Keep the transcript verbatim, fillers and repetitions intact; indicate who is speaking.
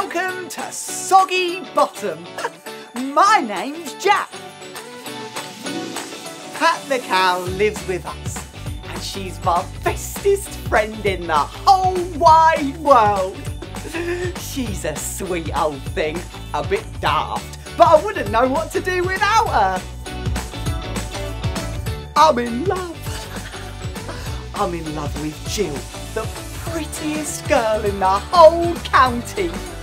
Speaker 1: Welcome to Soggy Bottom. My name's Jack. Pat the cow lives with us, and she's my bestest friend in the whole wide world. She's a sweet old thing, a bit daft, but I wouldn't know what to do without her. I'm in love. I'm in love with Jill, the prettiest girl in the whole county.